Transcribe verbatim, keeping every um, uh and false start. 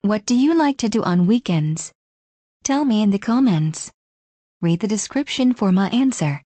What do you like to do on weekends? Tell me in the comments. Read the description for my answer.